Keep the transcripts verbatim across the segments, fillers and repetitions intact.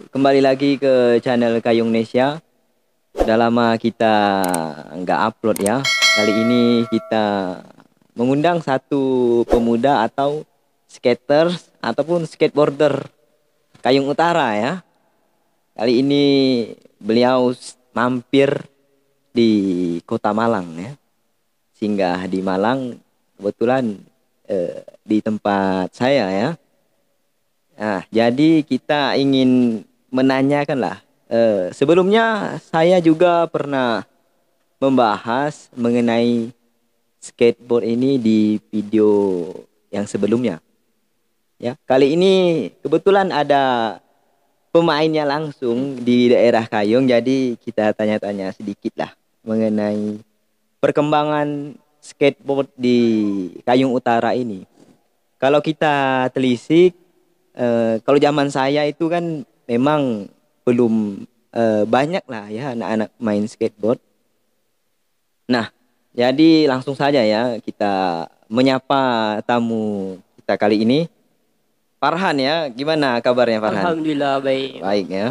kembali lagi ke channel Kayung Nesya. Udah lama kita nggak upload ya. Kali ini kita mengundang satu pemuda atau skaters ataupun skateboarder Kayung Utara ya. Kali ini beliau mampir di Kota Malang ya. Singgah di Malang kebetulan eh, di tempat saya ya. Nah, jadi kita ingin menanyakan lah. Eh, sebelumnya saya juga pernah membahas mengenai skateboard ini di video yang sebelumnya. Ya, kali ini kebetulan ada pemainnya langsung di daerah Kayung, jadi kita tanya-tanya sedikit lah mengenai perkembangan skateboard di Kayung Utara ini. Kalau kita telisik, Uh, kalau zaman saya itu kan memang belum uh, banyak lah ya anak-anak main skateboard. Nah, jadi langsung saja ya kita menyapa tamu kita kali ini. Farhan ya, gimana kabarnya Farhan? Alhamdulillah baik. Baik ya.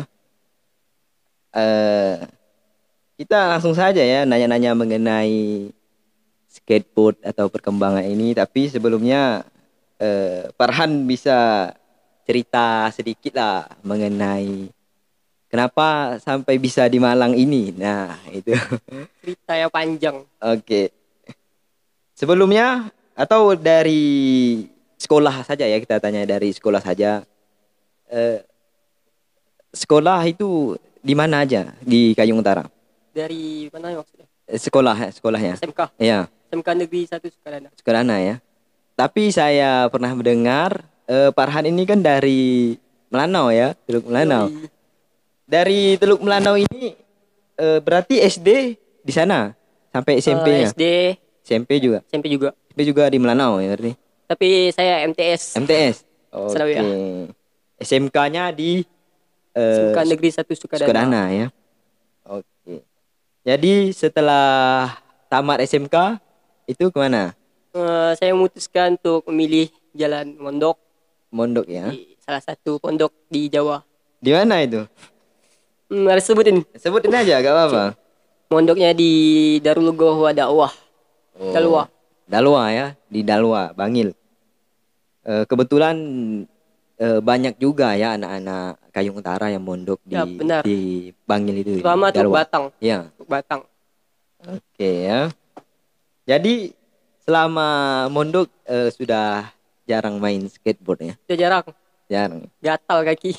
Uh, kita langsung saja ya nanya-nanya mengenai skateboard atau perkembangan ini. Tapi sebelumnya uh, Farhan bisa cerita sedikit lah mengenai kenapa sampai bisa di Malang ini. Nah, itu. Cerita yang panjang. Oke. Sebelumnya atau dari sekolah saja ya, kita tanya dari sekolah saja. Eh, sekolah itu di mana aja di Kayung Utara? Dari mana maksudnya? Sekolah, sekolahnya. S M K. Iya. S M K Negeri satu Sukarana. Sukarana ya. Tapi saya pernah mendengar Uh, Farhan ini kan dari Melanau ya, Teluk Melanau. Yoi. Dari Teluk Melanau ini uh, berarti S D di sana sampai S M P-nya. Uh, S D, S M P juga. S M P juga. S M P juga di Melanau ya berarti. Tapi saya M T S. M T S. Oke. Selalu ya. S M K-nya di uh, S M K Negeri satu Sukarana. Sukarana ya. Oke. Jadi setelah tamat S M K itu kemana? Uh, saya memutuskan untuk memilih jalan mondok. Mondok ya. Di salah satu pondok di Jawa. Di mana itu? Hmm, harus sebutin. Sebutin aja, gak apa-apa. Mondoknya di Darul Gohwa Dakwah. Oh, Dalwa. Dalwa ya, di Dalwa, Bangil. E, kebetulan e, banyak juga ya anak-anak Kayung Utara yang mondok di Ya, benar. di Bangil itu. Terutama Teluk Batang. Ya. Teluk Batang. Oke ya. Jadi selama mondok e, sudah jarang main skateboard ya? Sudah jarang. Jarang. Gatal kaki.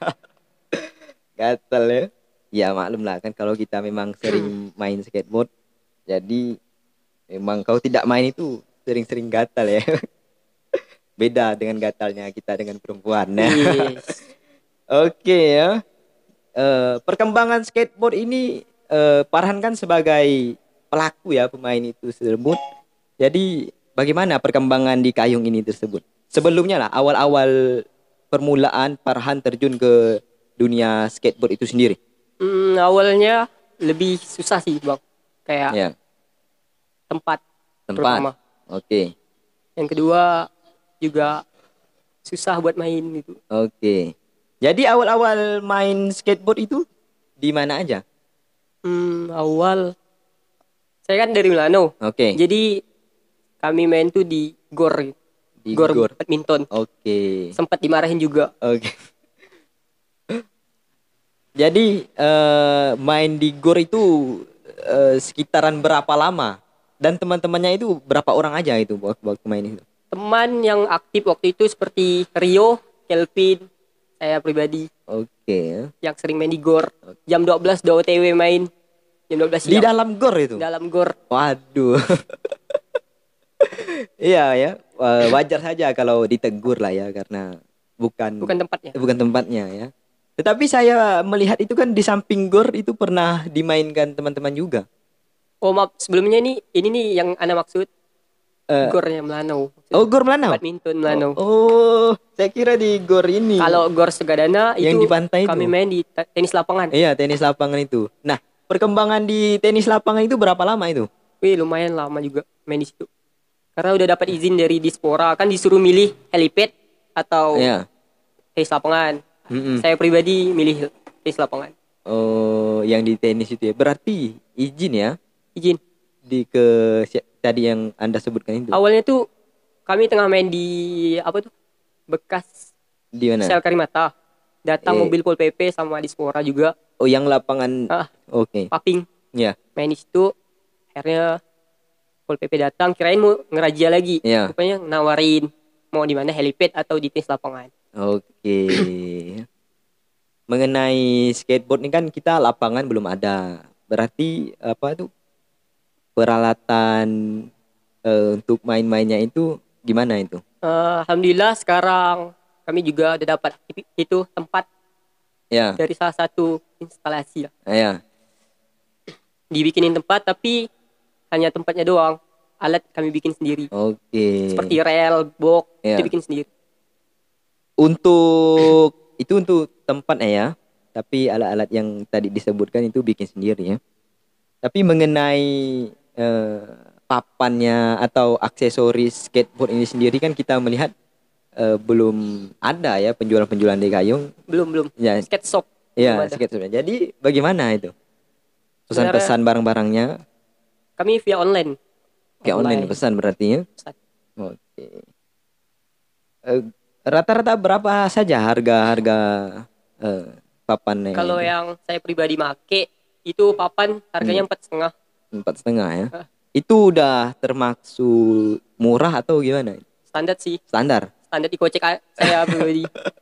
Gatal ya. Ya maklum lah kan kalau kita memang sering main skateboard, jadi memang kalau tidak main itu sering-sering gatal ya. Beda dengan gatalnya kita dengan perempuan. Yes. Oke ya. E, perkembangan skateboard ini e, Farhan kan sebagai pelaku ya pemain itu tersebut. Jadi bagaimana perkembangan di Kayung ini tersebut? Sebelumnya lah, awal-awal permulaan Farhan terjun ke dunia skateboard itu sendiri. Hmm, awalnya lebih susah sih bang. Kayak Ya. tempat. Tempat. Pertama. Oke. Yang kedua juga susah buat main gitu. Oke. Jadi awal-awal main skateboard itu di mana aja? Hmm, awal saya kan dari Milano. Oke. Jadi kami main tuh di gor, Di gor, gor. badminton. Oke. Sempat dimarahin juga. Oke. Jadi eh, main di gor itu eh, sekitaran berapa lama? Dan teman-temannya itu berapa orang aja itu waktu, waktu main itu? Teman yang aktif waktu itu seperti Rio, Kelvin, saya pribadi Oke. yang sering main di gor. Jam dua belas udah O T W main. Jam dua belas Di siang. dalam gor itu? Dalam gor. Waduh. Iya ya, wajar saja kalau ditegur lah ya karena bukan Bukan tempatnya. bukan tempatnya ya. Tetapi saya melihat itu kan di samping gor itu pernah dimainkan teman-teman juga. Oh maaf, sebelumnya ini ini nih yang ana maksud Uh, gornya Melanau. oh gor Melanau? Badminton Melanau. Oh, oh, saya kira di gor ini. Kalau gor Sugadana yang itu di pantai kami itu. main di te- tenis lapangan. Iya, tenis lapangan itu. Nah, perkembangan di tenis lapangan itu berapa lama itu? Wih, lumayan lama juga main di situ. Karena udah dapat izin dari Dispora, kan disuruh milih helipad atau Iya. tenis lapangan. Mm-mm. Saya pribadi milih tenis lapangan. Oh, yang di tenis itu ya. Berarti izin ya Izin. di ke si- tadi yang Anda sebutkan itu. Awalnya tuh kami tengah main di apa tuh? Bekas Di mana? Sel Karimata. Datang Eh, mobil Pol P P sama Dispora juga. oh, yang lapangan. Ah, Oke. paping. Ya, Main di situ. Akhirnya Pol P P datang, kirain mau ngerajia lagi. ya. Rupanya nawarin mau di mana helipad atau di tenis lapangan. Oke. Mengenai skateboard ini kan kita lapangan belum ada. Berarti apa tuh peralatan eh, untuk main-mainnya itu gimana itu? Eh, Alhamdulillah sekarang kami juga udah dapat itu tempat Ya, dari salah satu instalasi lah. ya. Dibikinin tempat tapi hanya tempatnya doang. Alat kami bikin sendiri. Oke. Seperti rel, box, Ya. itu bikin sendiri. Untuk itu untuk tempatnya ya. Tapi alat-alat yang tadi disebutkan itu bikin sendiri ya. Tapi mengenai eh, papannya atau aksesoris skateboard ini sendiri kan kita melihat eh, belum ada ya penjualan-penjualan di Kayong. Belum, belum. Ya, Skate shop. ya belum ada. skateboard. Jadi bagaimana itu? Sebenarnya Pesan-pesan barang-barangnya kami via online. kayak online pesan berarti ya. Pesan. Oke. Eh, rata-rata berapa saja harga-harga eh, papannya? Kalau itu? yang saya pribadi make itu papan harganya Hmm. empat setengah. Empat setengah ya. Ah. Itu udah termaksud murah atau gimana? Standar sih. Standar. Standar dikocek a- saya pribadi.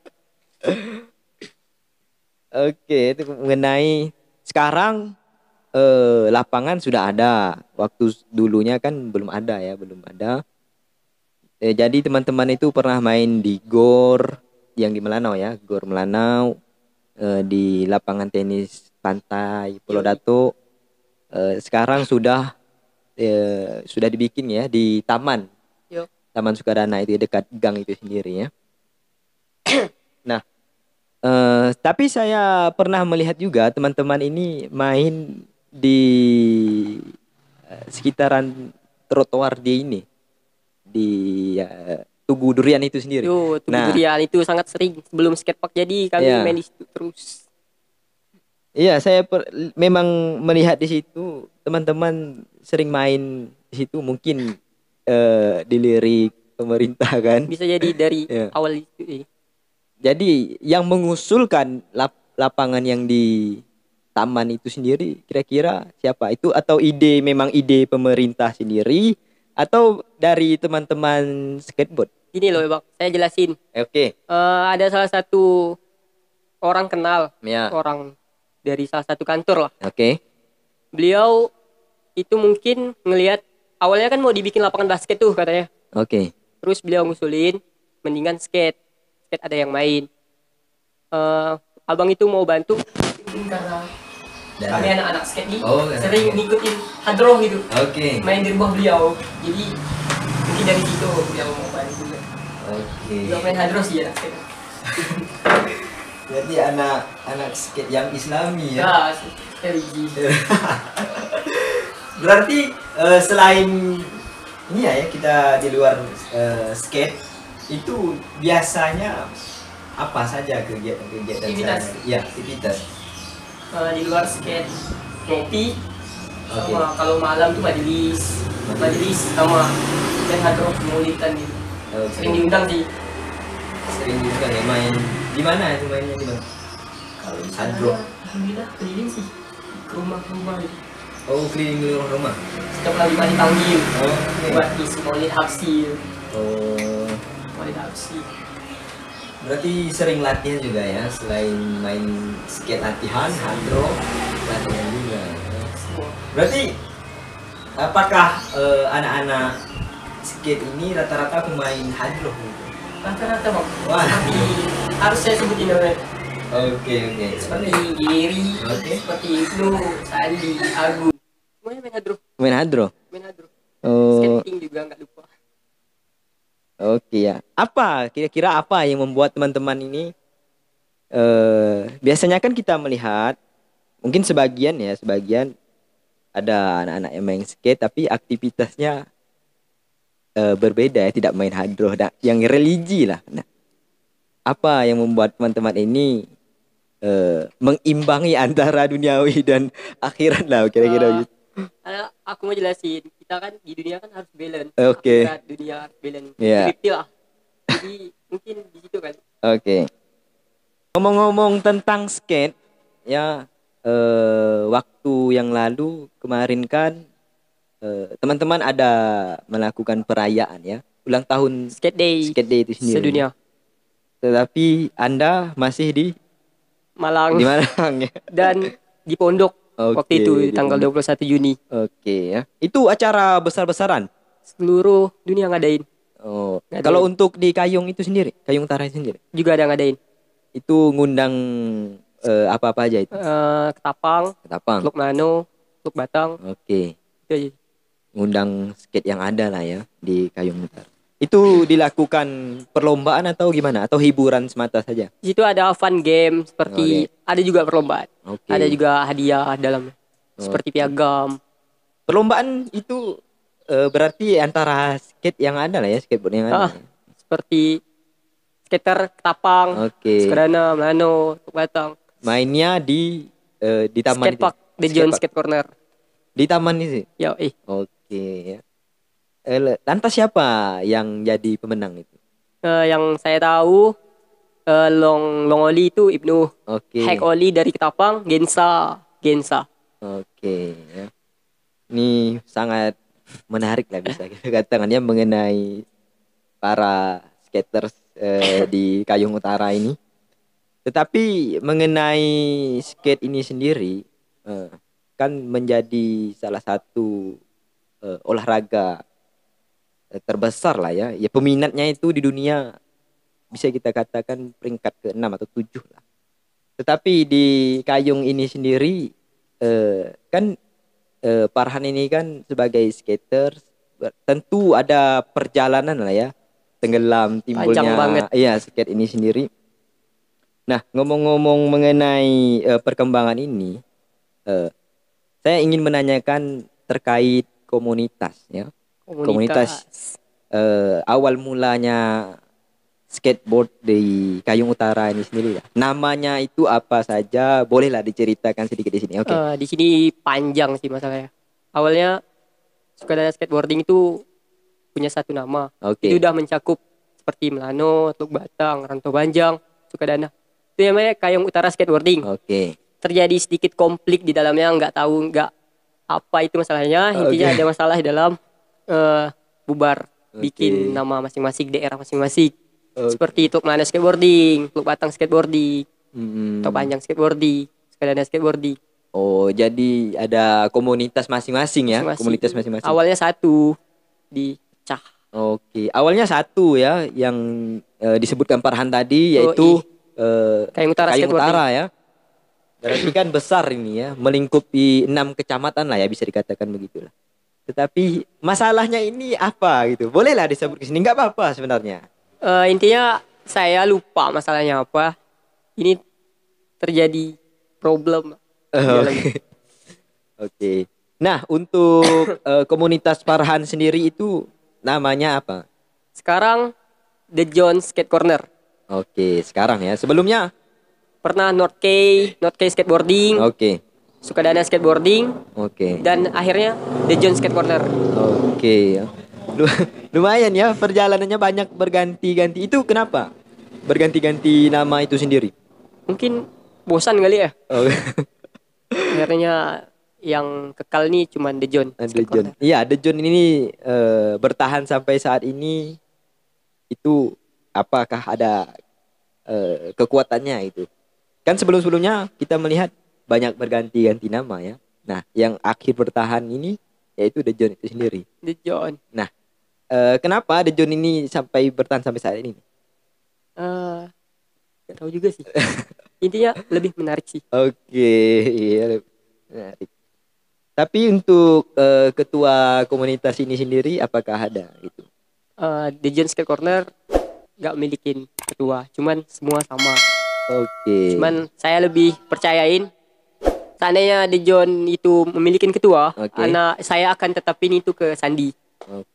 Oke, itu mengenai sekarang eh, lapangan sudah ada. Waktu dulunya kan belum ada ya, belum ada. Eh, jadi teman-teman itu pernah main di GOR yang di Melanau ya, GOR Melanau, eh, di lapangan tenis pantai Pulau Yoi. Dato. Eh, sekarang sudah eh, sudah dibikin ya di taman, Yo. Taman Sukadana itu dekat gang itu sendiri ya. Nah, eh, tapi saya pernah melihat juga teman-teman ini main di eh, sekitaran trotoar di ini di eh, Tugu Durian itu sendiri. Yo, Tugu Nah, Durian itu sangat sering sebelum skatepark jadi kami Iya. main di situ terus. iya saya per- memang melihat di situ teman-teman sering main di situ mungkin eh, dilirik pemerintah kan. Bisa jadi dari Iya. awal itu. eh. Jadi yang mengusulkan lap- lapangan yang di taman itu sendiri kira-kira siapa? Itu atau ide memang ide pemerintah sendiri atau dari teman-teman skateboard? Gini loh Bang, saya jelasin. Oke. Eh, ada salah satu orang kenal, Ya. orang dari salah satu kantor lah. Oke. Beliau itu mungkin ngelihat awalnya kan mau dibikin lapangan basket tuh katanya. Oke. Terus beliau ngusulin mendingan skate. Skate ada yang main. Eh, abang itu mau bantu mungkin karena kami anak-anak skate nih Oh, sering oke. ngikutin hadroh gitu. Oke. Main di rumah beliau. Jadi mungkin dari situ beliau mau bantu juga. Oke. Beliau main hadroh sih anak skate. Berarti anak anak skate yang Islami Ya, religi. Berarti eh, selain ini ya, ya kita di luar eh, skate itu biasanya apa saja kegiatan-kegiatan Aktivitas. sehari- ya aktivitas. Eh, di luar skate ngopi Oke. sama kalau malam tuh majelis majelis sama dan hadroh maulidan gitu. Oke. Sering diundang sih. Sering juga ya main di mana itu mainnya di mana? Kalau di Hadroh. sana, alhamdulillah keliling sih ke rumah-rumah gitu. Oh, keliling rumah. Setiap lagi pagi panggil Oke. buat isi maulid hapsi, Oh, maulid hapsi. berarti sering latihan juga ya selain main skate latihan, hadro, latihan juga. Semua. Berarti apakah eh, anak-anak skate ini rata-rata pemain hadro? Rata-rata bang. Wah. Seperti harus saya sebutin namanya. Oke oke. Seperti Giri, Oke. seperti Ibnu, Sandi, Agung. Semuanya main hadroh, Main hadro. main hadroh. Oh, Skating juga nggak lupa. oke ya. Apa kira-kira apa yang membuat teman-teman ini eh biasanya kan kita melihat mungkin sebagian ya, sebagian ada anak-anak yang main skate tapi aktivitasnya eh, berbeda ya, tidak main hadroh, nah, yang religi lah. Nah, apa yang membuat teman-teman ini eh, mengimbangi antara duniawi dan akhirat lah kira-kira Eh, gitu. Karena aku mau jelasin, kita kan di dunia kan harus balance. Oke. Akhirat dunia harus balance. Iya. fifty fifty lah. Jadi mungkin di situ kan. Oke. Ngomong-ngomong tentang skate, ya eh, waktu yang lalu kemarin kan eh, teman-teman ada melakukan perayaan ya, ulang tahun Skate day skate day itu sendiri. sedunia. Tetapi Anda masih di Malang di Malang ya. dan di Pondok Oke, waktu itu di tanggal Pondok. dua puluh satu Juni. Oke ya. Itu acara besar-besaran. Seluruh dunia ngadain. Oh. Ngadain. Kalau untuk di Kayung itu sendiri, Kayung Utara itu sendiri, Juga ada ngadain. itu ngundang eh, apa-apa aja itu? Eh, Ketapang, Ketapang. Teluk Mano, Teluk Batang. Oke. Itu aja. Ngundang skate yang ada lah ya di Kayung Utara. Itu dilakukan perlombaan atau gimana? Atau hiburan semata saja? Di situ ada fun game seperti ada juga perlombaan. Oke. Ada juga hadiah dalam seperti piagam. Perlombaan itu eh, berarti antara skate yang ada lah ya, skateboard yang ada. Ah, seperti skater Ketapang, Oke. Sukadana, Melano, Teluk Batang. Mainnya di eh, di taman Skate park, The John Skatepark. Skate Corner. Di taman itu. Yo, eh. Oke ya. Eh, le- lantas siapa yang jadi pemenang itu? Eh, yang saya tahu eh, long long oli itu Ibnu. Oke. Hack oli dari Ketapang, Gensa, Gensa. Oke ya. Ini sangat menarik lah bisa kita katakan ya mengenai para skaters eh, di Kayung Utara ini. Tetapi mengenai skate ini sendiri eh, kan menjadi salah satu eh, olahraga eh, terbesar lah ya. Ya peminatnya itu di dunia bisa kita katakan peringkat ke enam atau tujuh lah. Tetapi di Kayung ini sendiri eh, kan eh, Farhan ini kan sebagai skater ber- tentu ada perjalanan lah ya, tenggelam timbulnya Panjang banget. iya skate ini sendiri. Nah, ngomong-ngomong mengenai eh, perkembangan ini, eh, saya ingin menanyakan terkait komunitas ya. Komunitas. Eh, awal mulanya skateboard di Kayung Utara ini sendiri ya. Namanya itu apa saja? Bolehlah diceritakan sedikit di sini. Oke. Eh, di sini panjang sih masalahnya. Awalnya Sukadana skateboarding itu punya satu nama. Oke. Itu udah mencakup seperti Melano, Teluk Batang, Rantau Banjang, Sukadana. Itu namanya Kayung Utara Skateboarding. Oke. Terjadi sedikit konflik di dalamnya, nggak tahu nggak apa itu masalahnya. Intinya Oke. ada masalah di dalam eh, bubar, Oke. bikin nama masing-masing, daerah masing-masing. Oke. Seperti Teluk Melano Skateboarding, Teluk Batang Skateboarding, Hmm. Rantau Panjang Skateboarding, Sukadana Skateboarding. Oh, jadi ada komunitas masing-masing ya? Masing-masing. Komunitas masing-masing. Awalnya satu dicah. Oke. Awalnya satu ya yang eh, disebutkan Farhan tadi Oh, yaitu eh, Kayung Utara Kayung Skateboarding. Utara ya. Berarti kan besar ini ya, melingkupi enam kecamatan lah ya bisa dikatakan begitulah. Tetapi masalahnya ini apa gitu? Bolehlah disebut ke sini, nggak apa-apa sebenarnya. Eh, intinya saya lupa masalahnya apa. Ini terjadi problem. Eh, Oke. Oke. Nah, untuk eh, komunitas Farhan sendiri itu namanya apa? Sekarang The John Skate Corner. Oke, sekarang ya. Sebelumnya? Pernah North K, North K Skateboarding, Oke. Sukadana Skateboarding, Oke. dan akhirnya The John Skate Corner. Oke. Lu- Lumayan ya, perjalanannya banyak berganti-ganti. Itu kenapa? Berganti-ganti nama itu sendiri. Mungkin bosan kali ya. Oh. Akhirnya yang kekal nih cuman The John The Skate John. Corner. Iya, The John ini eh, bertahan sampai saat ini. Itu apakah ada eh, kekuatannya itu? Kan sebelum-sebelumnya kita melihat banyak berganti-ganti nama ya. Nah, yang akhir bertahan ini yaitu The John itu sendiri. The John. Nah, eh, kenapa The John ini sampai bertahan sampai saat ini? Eh, nggak tahu juga sih. Intinya lebih menarik sih. Oke, iya, menarik. Tapi untuk eh, ketua komunitas ini sendiri apakah ada gitu? Eh, The John Skate Corner nggak milikin ketua, cuman semua sama. Oke. Cuman saya lebih percayain seandainya The John itu memiliki ketua, Oke. anak saya akan tetapin itu ke Sandi. Oke.